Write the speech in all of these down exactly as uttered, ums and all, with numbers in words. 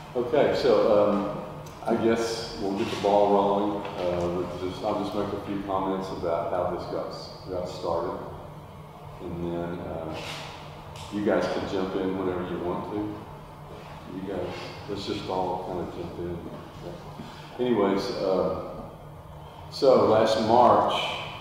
Okay, so um, I guess we'll get the ball rolling. Uh, with just, I'll just make a few comments about how this got, got started. And then uh, you guys can jump in whenever you want to. You guys, let's just all kind of jump in. Okay. Anyways, uh, so last March,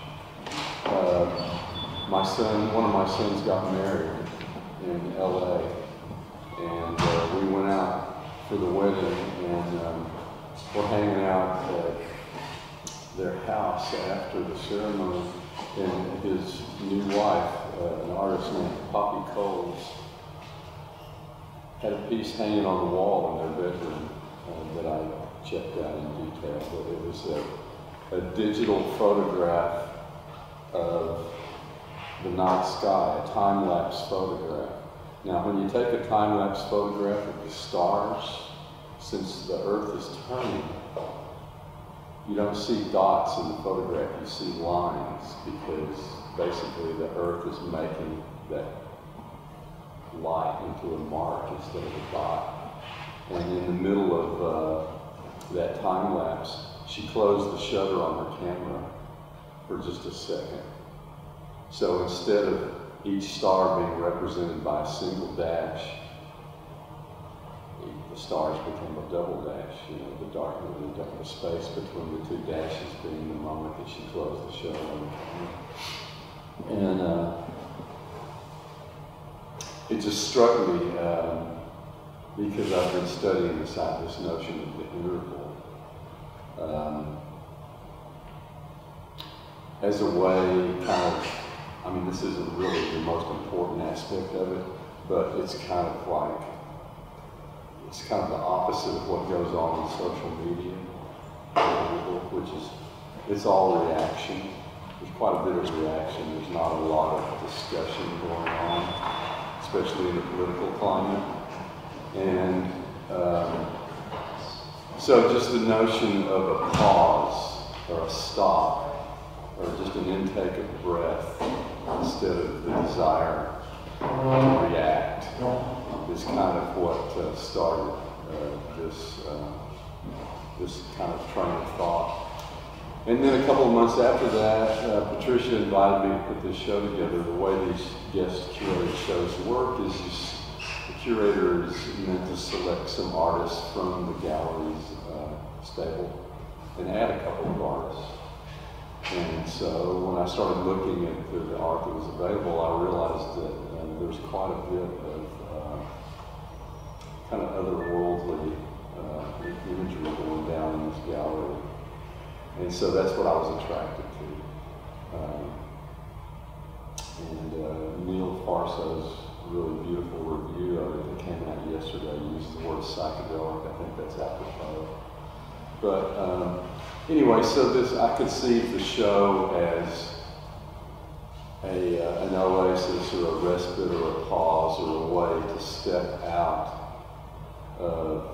uh, my son, one of my sons got married in L A, and uh, we went out for the wedding, and um, we're hanging out at their house after the ceremony, and his new wife, uh, an artist named Poppy Coles, had a piece hanging on the wall in their bedroom uh, that I checked out in detail, but it was a, a digital photograph of the night sky, a time-lapse photograph. Now, when you take a time-lapse photograph of the stars, since the Earth is turning, you don't see dots in the photograph, you see lines, because basically the Earth is making that light into a mark instead of a dot. And in the middle of uh, that time-lapse, she closed the shutter on her camera for just a second. So instead of each star being represented by a single dash, the stars become a double dash, you know, the dark, the, the space between the two dashes being the moment that she closed the shutter on the camera. And uh, it just struck me, um, because I've been studying this, this notion of the interval, um, as a way, kind of, I mean, this isn't really the most important aspect of it, but it's kind of like, it's kind of the opposite of what goes on in social media, which is, it's all reaction. There's quite a bit of reaction. There's not a lot of discussion going on, especially in the political climate. And um, so just the notion of a pause or a stop or just an intake of breath instead of the desire to react is kind of what uh, started uh, this, uh, this kind of train of thought. And then a couple of months after that, uh, Patricia invited me to put this show together. The way these guest curated shows work is just, the curator is meant to select some artists from the gallery's uh, stable and add a couple of artists. And so when I started looking at the, the art that was available, I realized that uh, there was quite a bit of uh, kind of otherworldly uh, imagery going down in this gallery. And so that's what I was attracted to. Um, and uh, Neil Farso's really beautiful review of it that came out yesterday used the word psychedelic. I think that's apropos. But um, anyway, so this, I conceived the show as a, uh, an oasis or a respite or a pause or a way to step out of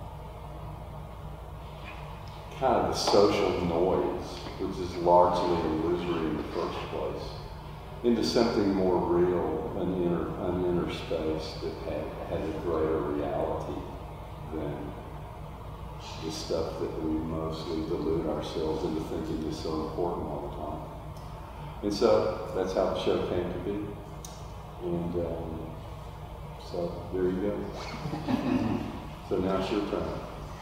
kind of the social noise, which is largely illusory in the first place, into something more real, an inner, an inner space that had, had a greater reality than the stuff that we mostly delude ourselves into thinking is so important all the time. And so that's how the show came to be. And um, so there you go. So now it's your turn.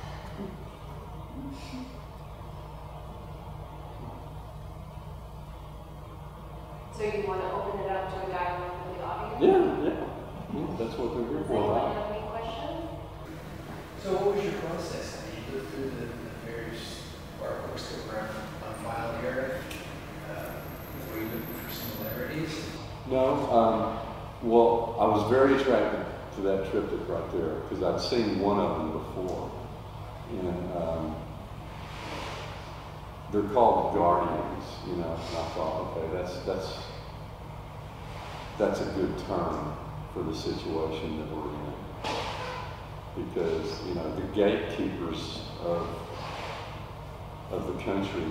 So you want to open it up to a dialogue with the audience? Yeah, yeah. yeah that's what we're here for. Does anyone have any questions? So what was your process? I mean, you looked through the, the various artworks that were on file here. Uh, were you looking for similarities? No. Um, well, I was very attracted to that triptych right there because I'd seen one of them before. And um, they're called Guardians, you know, and I thought, okay, that's, that's, that's a good term for the situation that we're in. Because, you know, the gatekeepers of, of the country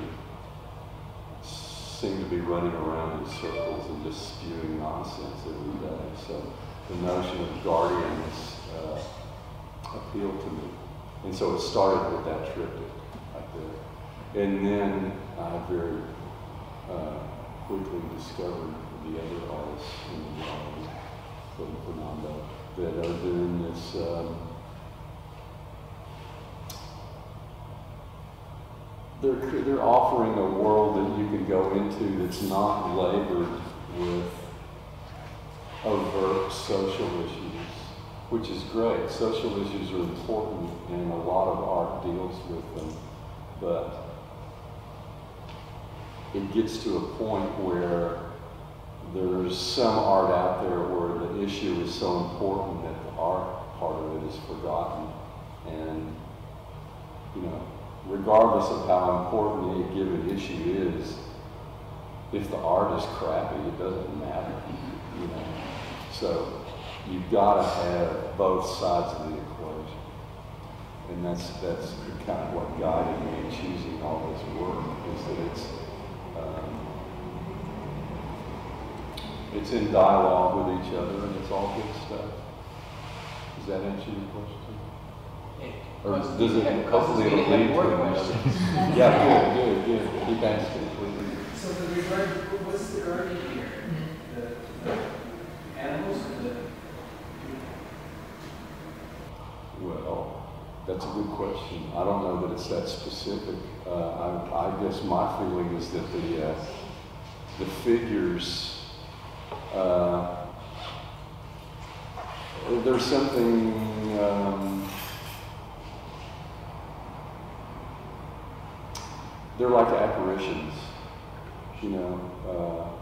seem to be running around in circles and just spewing nonsense every day. So the notion of guardians uh, appealed to me. And so it started with that triptych right there. And then I very uh, quickly discovered the other artists in the gallery, including Fernando, that are doing this um, they're, they're offering a world that you can go into that's not labored with overt social issues, which is great. Social issues are important and a lot of art deals with them, but it gets to a point where there's some art out there where the issue is so important that the art part of it is forgotten. And, you know, regardless of how important any given issue is, if the art is crappy, it doesn't matter, you know. So you've got to have both sides of the equation. And that's, that's kind of what guided me in choosing all this work, is that it's, um, it's in dialogue with each other and it's all good stuff. Does that answer your question? Or does it, hopefully it'll lead to another? Yeah, good, good, good. Keep asking, please. So the regard, what's the guardian here? The, the animals or the... Well, that's a good question. I don't know that it's that specific. Uh, I, I guess my feeling is that the, uh, the figures, uh, there's something, um, they're like apparitions, you know. Uh,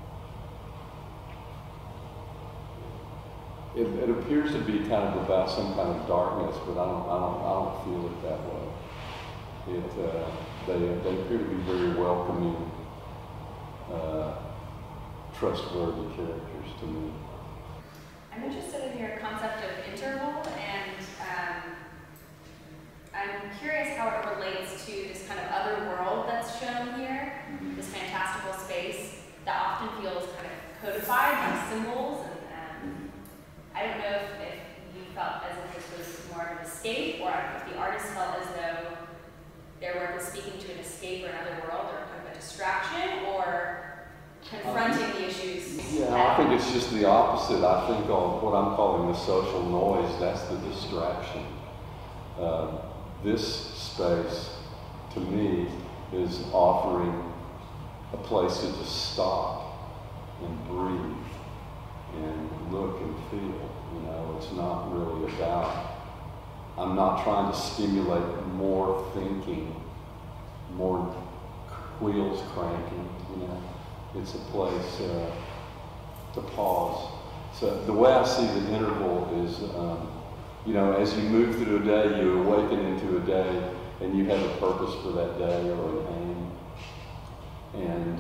it, it appears to be kind of about some kind of darkness, but I don't, I don't, I don't feel it that way. It, uh, they, they appear to be very welcoming, uh, trustworthy characters to me. I'm interested in your concept of interval, and um, I'm curious how it relates to this kind of other world that's shown here, this fantastical space that often feels kind of codified by symbols. And um, I don't know if, if you felt as if this was more of an escape, or if the artist felt as though their work was speaking to an escape or another world, or kind of a distraction, or confronting um, the issues. Yeah, I think it's just the opposite. I think on what I'm calling the social noise, that's the distraction. Uh, this space, to me, is offering a place to just stop and breathe and look and feel. You know, it's not really about, I'm not trying to stimulate more thinking, more wheels cranking, you know. It's a place uh, to pause. So the way I see the interval is, um, you know, as you move through a day, you awaken into a day, and you have a purpose for that day or an aim. And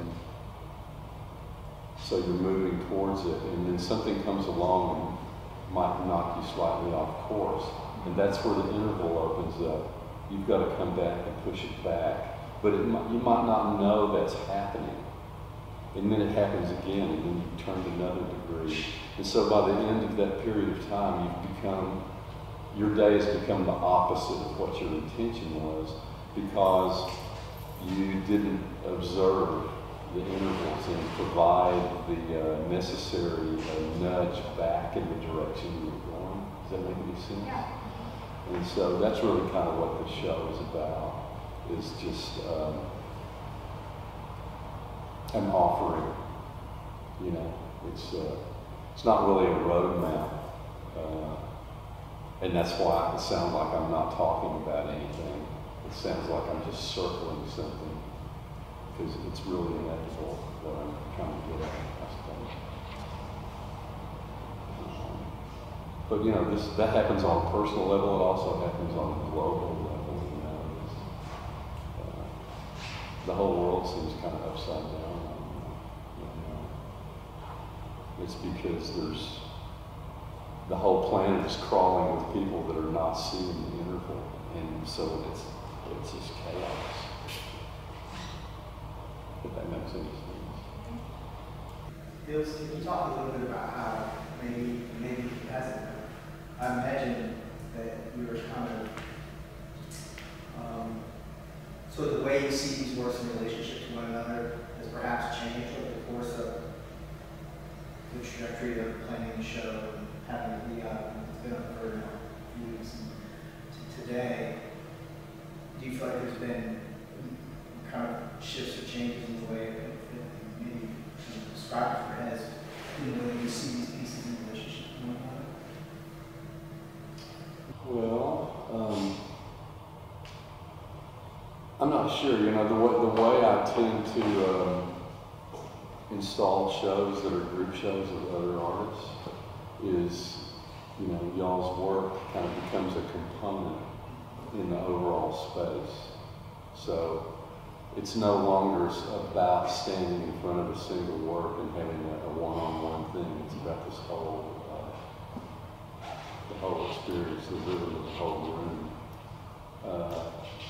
so you're moving towards it, and then something comes along and might knock you slightly off course. And that's where the interval opens up. You've got to come back and push it back. But it might, you might not know that's happening. And then it happens again, and then you turn another degree. And so by the end of that period of time, you've become, your day has become the opposite of what your intention was, because you didn't observe the intervals and provide the uh, necessary uh, nudge back in the direction you were going. Does that make any sense? Yeah. And so that's really kind of what the show is about, is just um, an offering. You know, it's uh, it's not really a roadmap, uh, and that's why it sounds like I'm not talking about anything. It sounds like I'm just circling something, because it's really inevitable what I'm trying to get at, I suppose. Um, but you know, this that happens on a personal level. It also happens on a global level. You know, it's, uh, the whole world seems kind of upside down. It's because there's, the whole planet is crawling with people that are not seeing the interval, and so it's, it's just chaos. If that makes any sense. Phil, can you talk a little bit about how maybe, maybe it hasn't, I imagine that you were kind of So the way you see these works in relationship to one another has perhaps changed over the course of the trajectory of planning the show and having the, uh, it's been up for now a few weeks and to today. Do you feel like there's been kind of shifts or changes in the way that maybe you describe it for as in the way you see these pieces in relationship to one another? Well, um, I'm not sure. You know, the way, the way I tend to um, install shows that are group shows with other artists is, you know, y'all's work kind of becomes a component in the overall space. So it's no longer about standing in front of a single work and having a, a one-on-one thing. It's about this whole, uh, the whole experience, the rhythm of the whole room. Uh,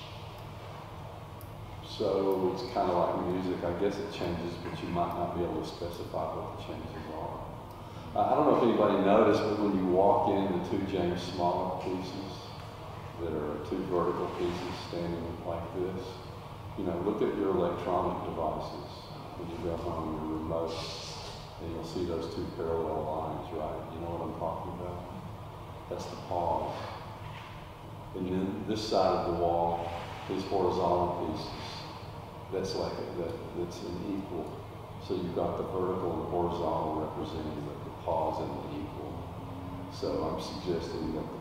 so it's kind of like music. I guess it changes, but you might not be able to specify what the changes are. Uh, I don't know if anybody noticed, but when you walk in, the two James Smollett pieces that are two vertical pieces standing like this, you know, look at your electronic devices when you go home, your remote, and you'll see those two parallel lines, right? You know what I'm talking about? That's the pause. And then this side of the wall, these horizontal pieces, that's like a, that, that's an equal. So you've got the vertical and horizontal representing the, the pause and the equal. So I'm suggesting that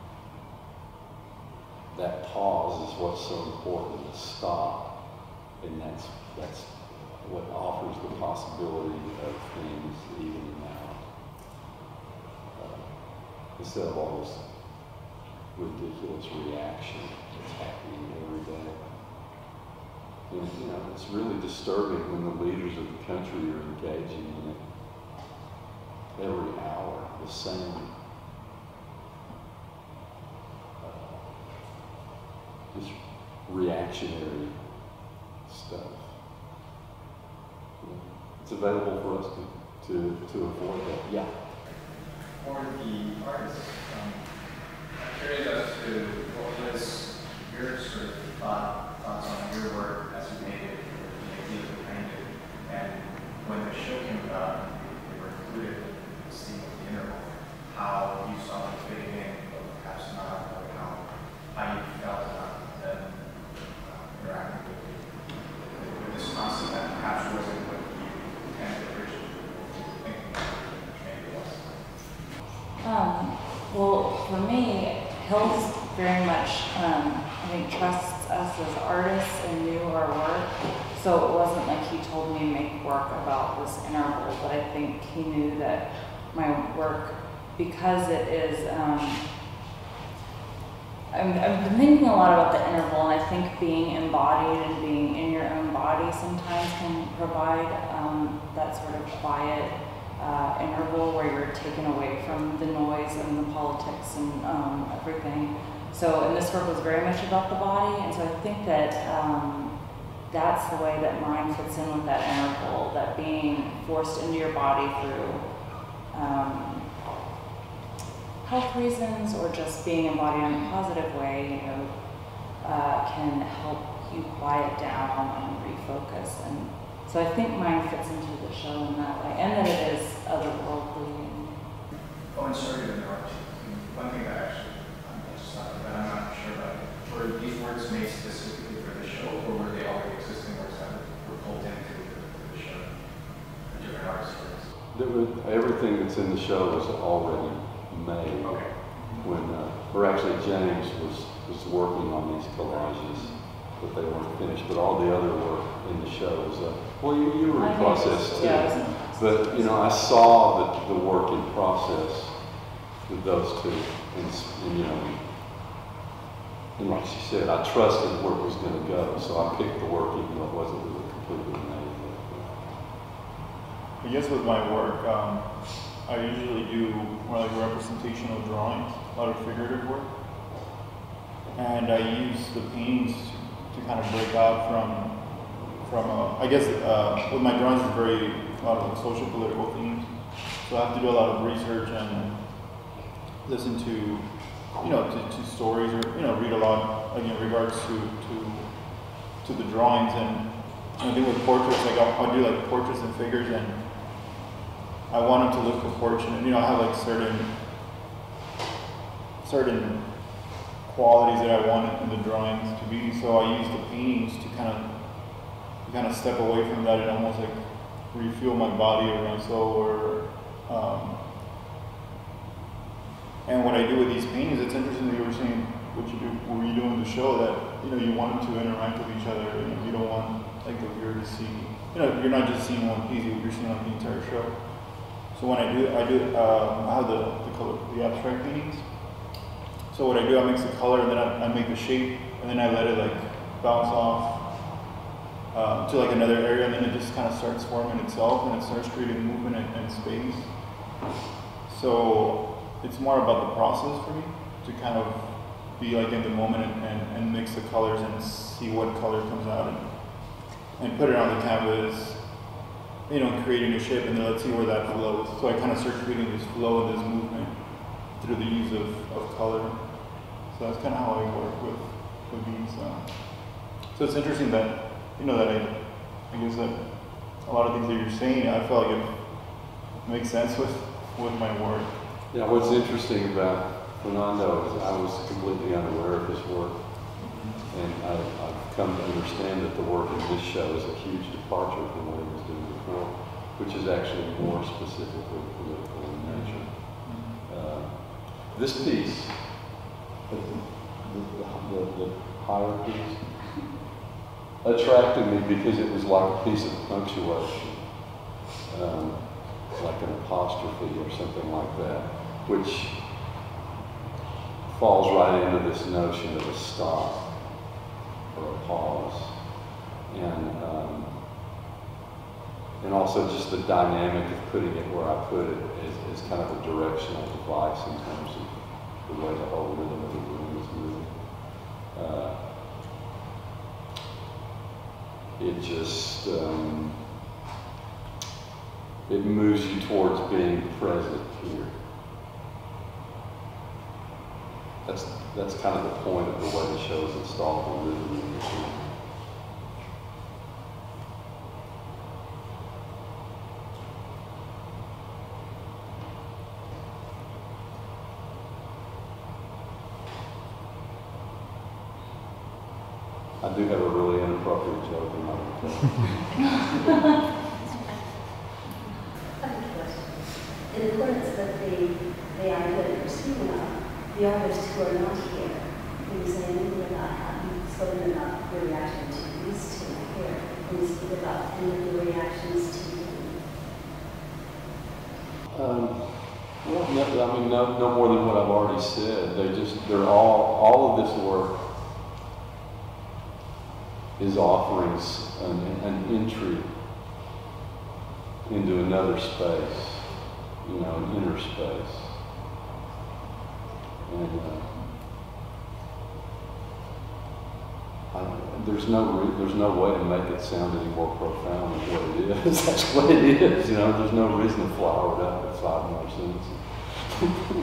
that pause is what's so important, to stop, and that's that's what offers the possibility of things evening out, uh, instead of all this ridiculous reaction that's happening every day. And, you know, it's really disturbing when the leaders of the country are engaging in it every hour, the same. Just reactionary stuff. Yeah. It's available for us to, to, to avoid that. Yeah. For the artists, um, I'm curious as to what was your sort of thought, thoughts on your work as you made it, the idea behind it, and when the show came about, they were included in the scene of the interval, how you saw them fitting in, but perhaps not, or how, how you felt about them uh, interacting with, with, with this concept that perhaps wasn't what you intended originally, thinking maybe it was. Um, well, for me, Hills very much, um, I think, trusts us as artists and knew our work. So it wasn't like he told me to make work about this interval, but I think he knew that my work, because it is, um, I'm, I've been thinking a lot about the interval, and I think being embodied and being in your own body sometimes can provide um, that sort of quiet uh, interval where you're taken away from the noise and the politics and um, everything. So, and this work was very much about the body, and so I think that um, that's the way that mine fits in with that interval, that being forced into your body through um, health reasons or just being embodied in a positive way, you know, uh, can help you quiet down and refocus. And so I think mine fits into the show in that way, and that it is otherworldly. Oh, and sorry to interrupt you. One thing that actually, I'm just not, that I'm not sure about, were these works made specifically for the show, or were they already existing works that were pulled into the, the show? The different artists' works? There was, everything that's in the show was already made. Okay. When, uh, or actually James was, was working on these collages, but they weren't finished. But all the other work in the show was, uh, well, you, you were in process too. Yeah, but, you know, I saw the, the work in process with those two. And, and, you know, and like she said, I trusted where it was going to go. So I picked the work even though it wasn't really completely made. I guess with my work, um, I usually do more like representational drawings, a lot of figurative work. And I use the paintings to kind of break out from, from uh, I guess uh, with my drawings it's very, a lot of social political themes. So I have to do a lot of research and listen to, you know, to, to stories or, you know, read a lot, like in regards to, to to the drawings. And I think with portraits, like I'll, I'll do like portraits and figures, and I want them to look proportionate. You know, I have like certain certain qualities that I want in the drawings to be. So I use the paintings to kind of to kind of step away from that and almost like refuel my body or my soul. Or um, and what I do with these paintings, it's interesting that you were saying what you do, what you do in the show, that you know you want them to interact with each other. You know, you don't want like the viewer to see. You know, you're not just seeing one piece; you're seeing like the entire show. So when I do, I do, um, I have the the color, the abstract paintings. So what I do, I mix the color, and then I, I make the shape, and then I let it like bounce off uh, to like another area, and then it just kind of starts forming itself, and it starts creating movement and, and space. So it's more about the process for me to kind of be like in the moment and, and, and mix the colors and see what color comes out and, and put it on the canvas, you know, creating a shape, and then let's see where that flows. So I kind of start creating this flow and this movement through the use of, of color. So that's kind of how I work with, with these. Uh, so it's interesting that, you know, that I, I guess that a lot of things that you're saying, I feel like it makes sense with, with my work. Yeah, what's interesting about Fernando is I was completely unaware of his work. And I, I've come to understand that the work in this show is a huge departure from what he was doing before, which is actually more specifically political in nature. Uh, this piece, the, the, the, the higher piece, attracted me because it was like a piece of punctuation, um, like an apostrophe or something like that, which falls right into this notion of a stop or a pause, and um, and also just the dynamic of putting it where I put it is, is kind of a directional device in terms of the way the whole rhythm of the room is moving. Uh, it just um, it moves you towards being present here. That's that's kind of the point of the way the show is installed on rhythm in the room. I do have a really inappropriate joke in my In accordance with the, the idea that you're speaking of, the artists who are not here, the museum will not have spoken about your reaction to these two here, and you speak about any of the reactions to you. Um, well, no, I mean, no, no more than what I've already said. They just, they're all, all of this work is offering an, an entry into another space, you know, an inner space. And uh, I, there's no re there's no way to make it sound any more profound than what it is. That's what it is, you know. There's no reason to flower it up at five more sentences.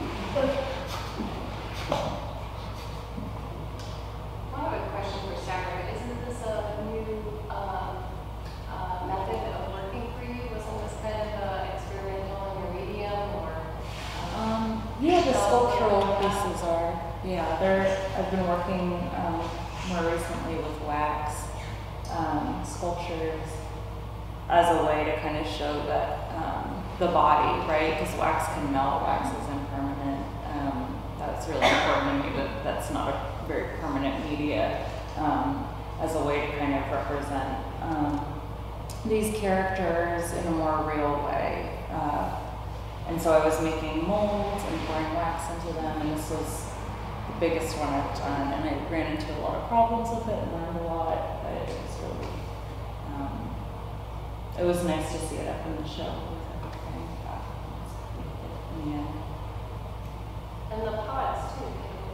I have a question for Sarah. Isn't this a new uh, uh, method of working for you? Wasn't this kind of uh, experimental in your medium, or? Um, yeah, the sculptural pieces are. Yeah, they're. I've been working um, more recently with wax um, sculptures as a way to kind of show that um, the body, right? Because wax can melt, wax is impermanent. Um, that's really important to me, but that's not a very permanent media. Um, as a way to kind of represent um, these characters in a more real way. Uh, and so I was making molds and pouring wax into them, and this was the biggest one I've done, and I ran into a lot of problems with it and learned a lot, but it was really, um, it was nice to see it up in the show with everything in the end. And the pods too.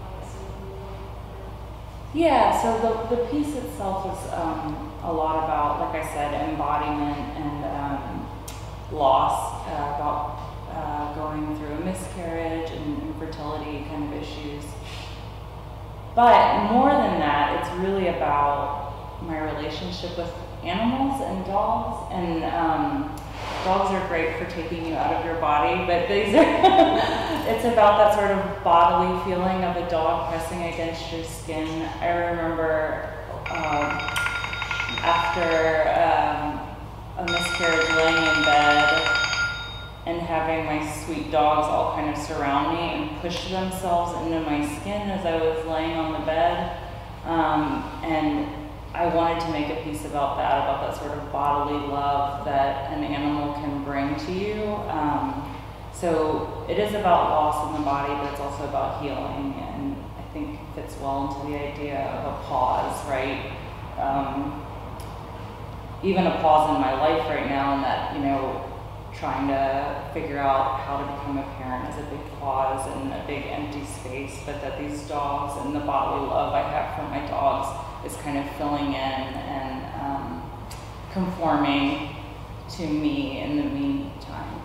Yeah, so the, the piece itself is um, a lot about, like I said, embodiment and um, loss, uh, about uh, going through a miscarriage and infertility kind of issues. But more than that, it's really about my relationship with animals and dogs. And um, dogs are great for taking you out of your body, but these are it's about that sort of bodily feeling of a dog pressing against your skin. I remember um, after um, a miscarriage, laying in bed and having my sweet dogs all kind of surround me and push themselves into my skin as I was laying on the bed. Um, and I wanted to make a piece about that, about that sort of bodily love that an animal can bring to you. Um, so it is about loss in the body, but it's also about healing, and I think it fits well into the idea of a pause, right? Um, even a pause in my life right now, in that, you know, trying to figure out how to become a parent is a big pause and a big empty space, but that these dogs and the bodily love I have for my dogs is kind of filling in and um, conforming to me in the meantime.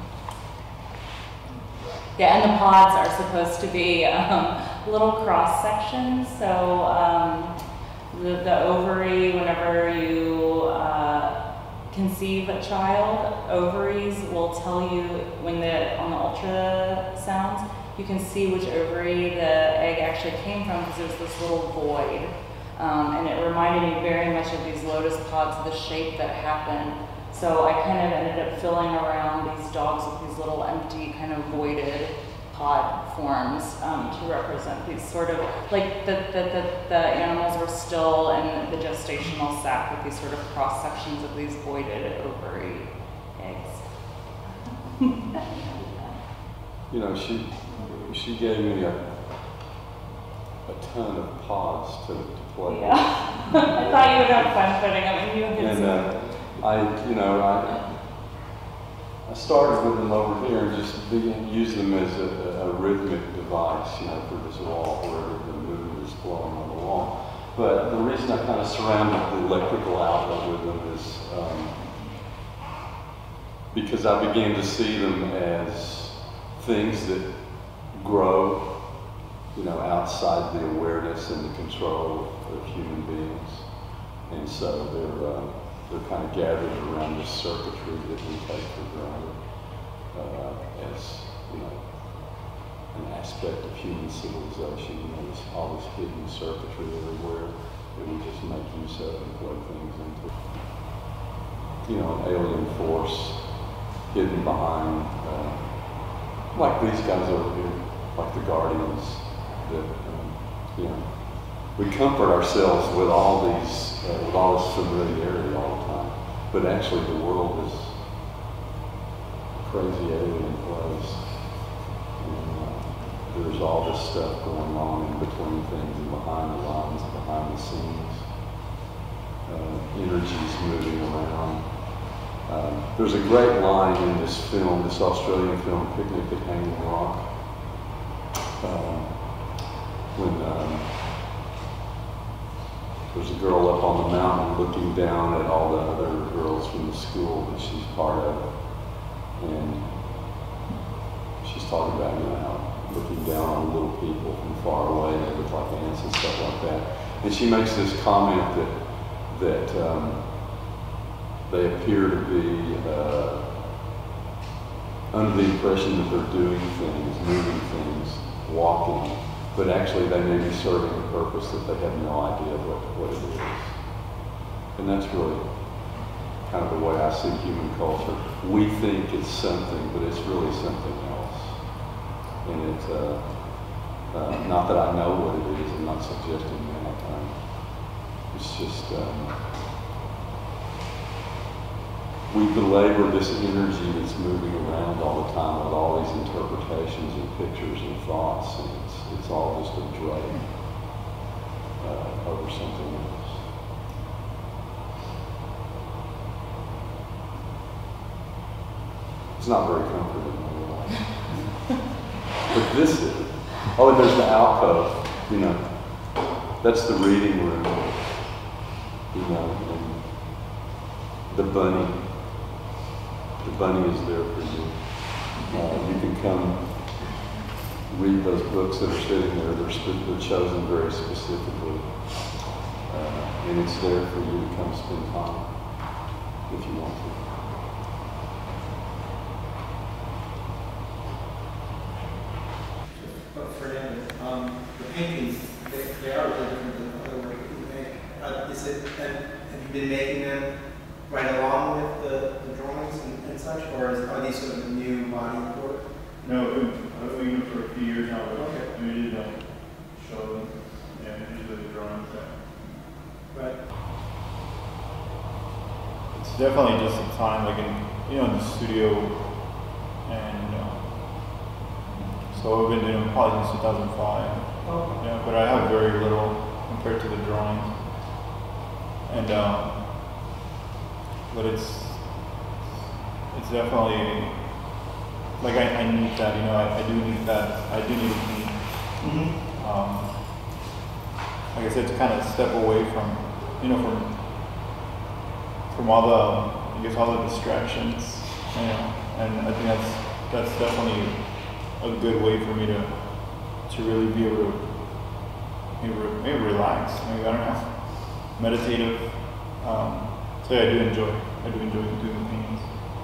Yeah, and the pods are supposed to be um, little cross sections. So um, the, the ovary, whenever you uh, conceive a child, ovaries will tell you when the on the ultrasounds, you can see which ovary the egg actually came from, because there's this little void. Um, and it reminded me very much of these lotus pods, the shape that happened. So I kind of ended up filling around these dogs with these little empty, kind of voided pod forms um, to represent these sort of, like the, the, the, the animals were still in the gestational sac with these sort of cross sections of these voided ovary eggs. You know, she she gave me a a ton of pods to, to play yeah. with. I thought you would have fun putting them, and you did. And uh, I, you know, I I started with them over here and just began to use them as a, a rhythmic device, you know, for this wall, wherever the mood is flowing on the wall. But the reason I kind of surrounded the electrical outlet with them is um, because I began to see them as things that grow, you know, outside the awareness and the control of human beings. And so they're, uh, they're kind of gathered around this circuitry that we take for granted uh, as, you know, an aspect of human civilization. You know, there's all this hidden circuitry everywhere that we just make use of and plug things into. You know, an alien force hidden behind, uh, like these guys over here, like the Guardians, that, um, you know, we comfort ourselves with all these, uh, with all this familiarity all the time, but actually the world is a crazy alien place, and uh, there's all this stuff going on in between things and behind the lines, behind the scenes, uh, energies moving around. Um, there's a great line in this film, this Australian film, Picnic at Hanging Rock, um, when um, there's a girl up on the mountain looking down at all the other girls from the school that she's part of, and she's talking about, you know, how looking down on little people from far away, they look like ants and stuff like that. And she makes this comment that that um, they appear to be uh, under the impression that they're doing things, moving things, walking, but actually they may be serving a purpose that they have no idea what, what it is. And that's really kind of the way I see human culture. We think it's something, but it's really something else. And it's, uh, uh, not that I know what it is, I'm not suggesting that. Um, it's just, um, we belabor this energy that's moving around all the time with all these interpretations and pictures and thoughts, and it's, it's all just a drag uh, over something else. It's not very comforting. But this is, oh, and there's the alcove, you know, that's the reading room, you know, and the bunny. The bunny is there for you. Uh, you can come read those books that are sitting there. They're, they're chosen very specifically. Uh, and it's there for you to come spend time if you want to. But Fernando, um, the paintings, they, they are really different than the other work that you make. Uh, is it, and have you been making them right along with the, the drawings and, and such, or is, are these sort of new body of work? No, I've been, I've been doing it for a few years now, but Okay. I usually don't show them. Yeah, usually the drawings that. Right. It's definitely just a time, like in, you know, in the studio, and uh, so I've been doing it probably since two thousand five. Oh. Yeah, but I have very little compared to the drawings, and um, but it's it's definitely like I, I need that, you know, I, I do need that, I do need to paint. Mm-hmm. Um, like I said, to kind of step away from, you know, from from all the, I guess, all the distractions, you know, and I think that's that's definitely a good way for me to to really be able to maybe, maybe relax, maybe, I don't know, meditative. Um, so yeah, I do enjoy, I do enjoy doing the paintings.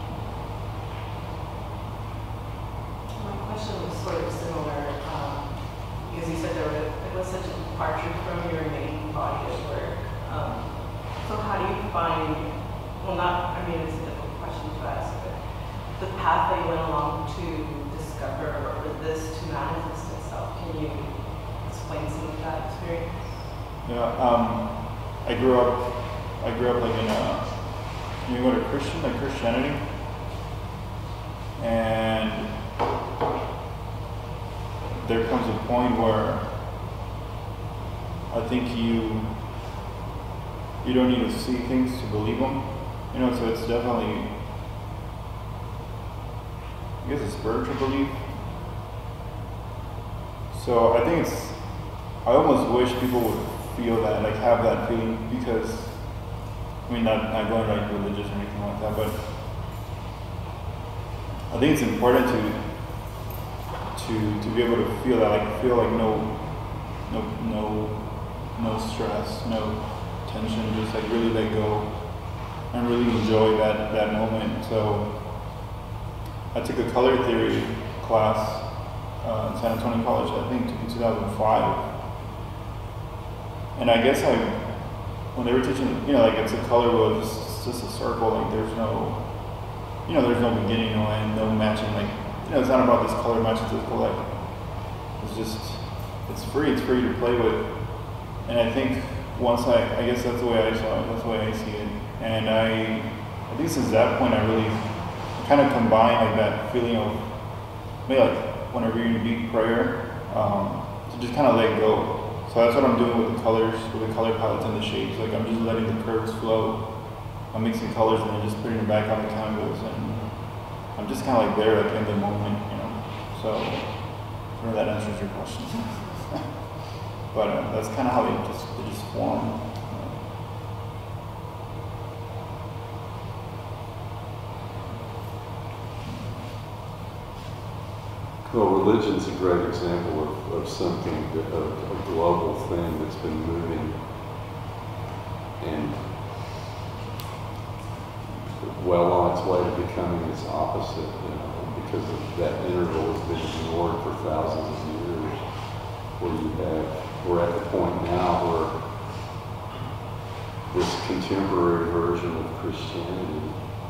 My question was sort of similar, um, because you said there were, it was such a departure from your main body of work. Um, so how do you find, well not, I mean it's a difficult question to ask, but the path that you went along to discover or for this to manifest itself, can you explain some of that experience? Yeah, um, I grew up, I grew up like in a, you go to Christian, like Christianity, and there comes a point where I think you, you don't need to see things to believe them, you know, so it's definitely, I guess, a spiritual belief. So I think it's, I almost wish people would feel that, like have that feeling, because, I mean, not, not going like religious or anything like that, but I think it's important to to to be able to feel that, like feel like no no no no stress, no tension, just like really let go and really enjoy that that moment. So I took a color theory class uh, in San Antonio College, I think in two thousand five. And I guess I, when they were teaching, you know, like it's a color wheel, it's just, it's just a circle, like there's no, you know, there's no beginning, no end, no matching, like, you know, it's not about this color matches this color, like, it's just, it's free, it's free to play with. And I think once I, I guess that's the way I saw it, that's the way I see it. And I, I think since that point I really kind of combine like that feeling of, maybe like whenever you're in deep prayer, um, to just kind of let go. So that's what I'm doing with the colors, with the color palettes and the shapes. Like I'm just letting the curves flow. I'm mixing colors and then just putting them back on the canvas, and I'm just kind of like there, like in the moment, you know. So I don't know if that answers your question. But uh, that's kind of how they just they just form. Well, religion's a great example of, of something, that, of a global thing that's been moving and well on its way to becoming its opposite, you know, because of that interval has been ignored for thousands of years, where you have, we're at the point now where this contemporary version of Christianity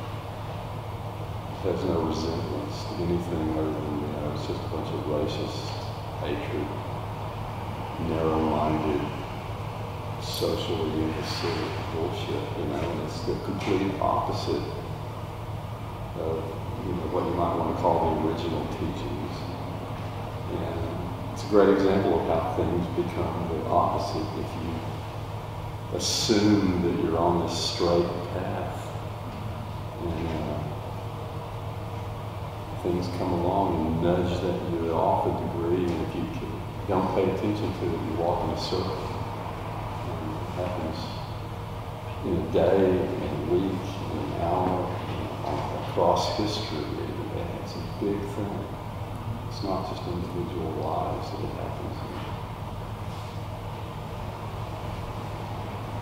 has no resemblance to anything other than, you know, it's just a bunch of racist hatred, narrow-minded, socially imbecile bullshit, you know, and it's the complete opposite of, you know, what you might want to call the original teachings. And it's a great example of how things become the opposite if you assume that you're on this straight path. And, uh, things come along and nudge that you off a degree, and if you don't pay attention to it, you walk in a circle. And it happens in a day, in a week, in an hour, and across history. It's a big thing. It's not just individual lives that it happens in.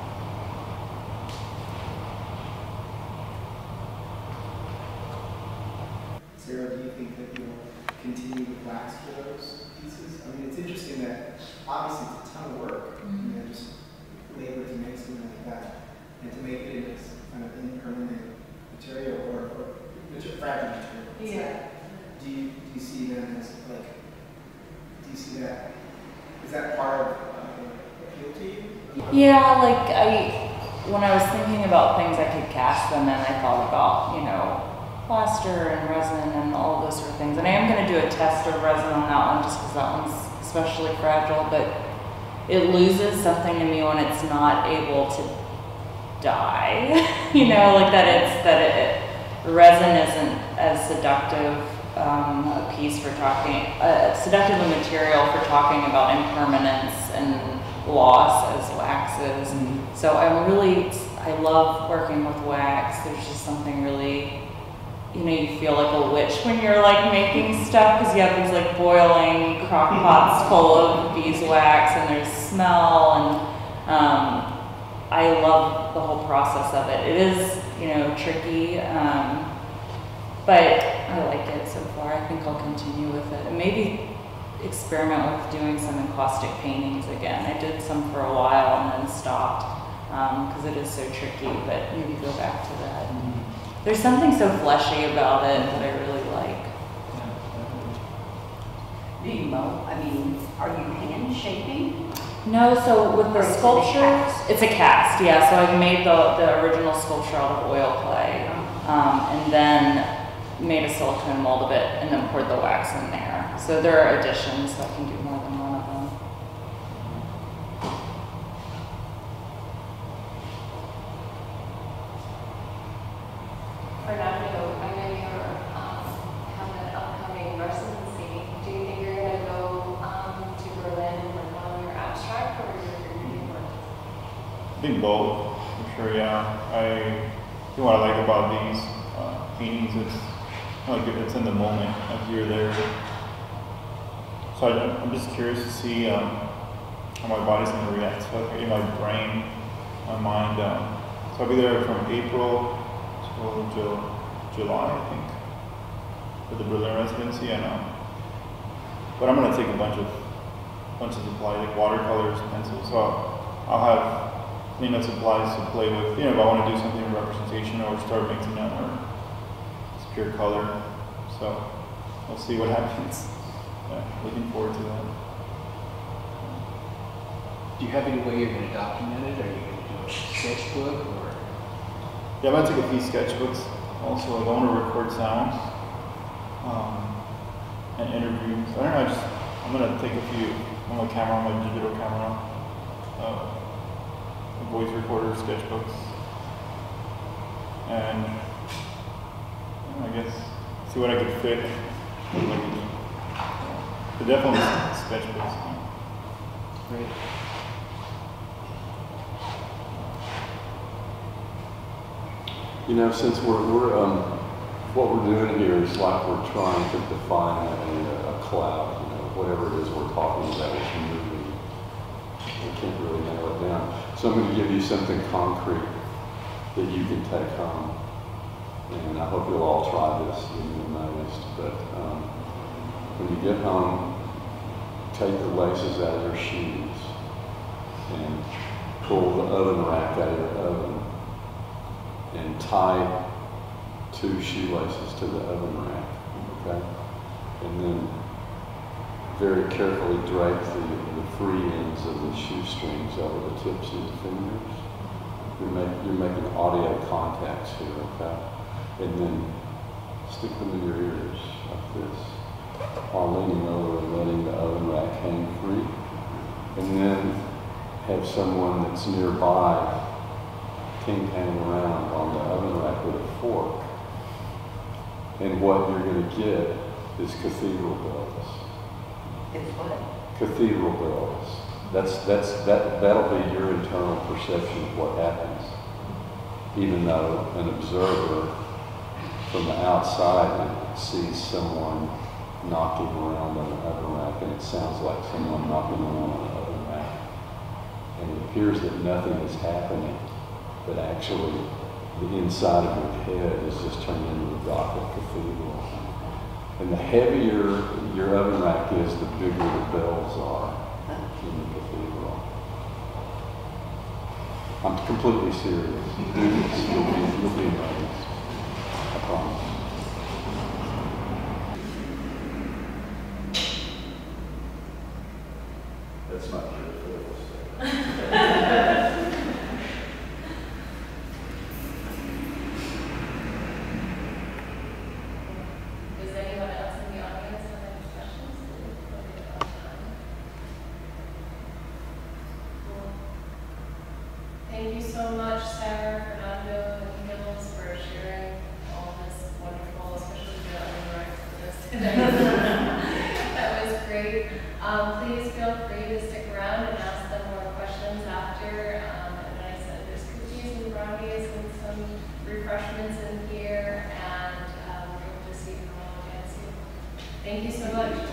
Sarah, do you think that you'll continue with wax for those pieces? I mean, it's interesting that obviously it's a ton of work, Mm-hmm. you know, just labor to make something like that, and to make it in this kind of impermanent material or, or material, fragile material. Yeah. Do you, do you see them as like, do you see that, is that part of uh, appeal to you? Yeah, like I, when I was thinking about things I could cast them in, I thought about, you know, plaster and resin and all those sort of things. And I am going to do a test of resin on that one just because that one's especially fragile, but it loses something to me when it's not able to die. You know, like that it's, that it, resin isn't as seductive um, a piece for talking, uh, seductive a material for talking about impermanence and loss as waxes. Mm-hmm. So I'm really, I love working with wax. There's just something really, you know, you feel like a witch when you're like making stuff because you have these like boiling crock pots full of beeswax and there's smell and um, I love the whole process of it. It is, you know, tricky, um, but I like it so far. I think I'll continue with it and maybe experiment with doing some encaustic paintings again. I did some for a while and then stopped because um, it is so tricky, but maybe go back to that. There's something so fleshy about it that I really like. Do you mow? I mean, are you hand shaping? No, so with the Or is it a sculptures, cast? it's a cast, yeah. So I've made the, the original sculpture out of oil clay, um, and then made a silicone mold of it, and then poured the wax in there. So there are additions, so I can do more than one of them. Fernando, I know you're um, have an upcoming residency. Do you think you're going to go um, to Berlin and work on your abstract, or you're going to do more? I think both, for sure, yeah. I think what I like about these uh, paintings is like it's in the moment, like you're there. So I, I'm just curious to see um, how my body's going to react to it, in my brain, my mind. Um, so I'll be there from April till Ju- July, I think, for the Berlin residency. And um, but I'm going to take a bunch of bunch of supplies, like watercolors, pencils. So I'll, I'll have you know supplies to play with. You know, if I want to do something in representation or start mixing up or it's pure color. So we'll see what happens. Yeah, looking forward to that. Do you have any way you're going to document it? Are you going to do a sketchbook or? Yeah, I'm gonna take a few sketchbooks. Also, like I want to record sounds um, and interviews. I don't know. I just I'm gonna take a few on my camera, on my digital camera, uh, a voice recorder, sketchbooks, and I guess see what I could fit. But definitely sketchbooks. Great. You know, since we're, we're um, what we're doing here is like we're trying to define a, a cloud, you know, whatever it is we're talking about is moving. We can't really nail it down. So I'm going to give you something concrete that you can take home. And I hope you'll all try this, you'll be amazed. But um, when you get home, take the laces out of your shoes and pull the oven rack out of your oven and tie two shoelaces to the oven rack, okay? And then very carefully drape the, the free ends of the shoestrings over the tips of the fingers. You're, make, you're making audio contacts here, okay? And then stick them in your ears like this, while leaning over and letting the oven rack hang free. And then have someone that's nearby ting-tang around on the oven rack with a fork. And what you're going to get is cathedral bells. It's what? Cathedral bells. That's, that's, that, that'll be your internal perception of what happens. Even though an observer from the outside sees someone knocking around on the oven rack, and it sounds like someone knocking around on the oven rack. And it appears that nothing is happening, but actually the inside of your head is just turned into a Gothic cathedral. And the heavier your oven rack is, the bigger the bells are in the cathedral. I'm completely serious. You'll be, you'll be amazed. I promise. That's not true. Does anyone else in the audience have any questions? Cool. Thank you so much, Sarah, Fernando, and Hills, for sharing all this wonderful, especially the undirect with us today. That was great. Um, please feel free to stick around and ask them more questions after. Um, and I said there's cookies and brownies and some refreshments in here, and um, we'll just see you all again soon. Thank you so much.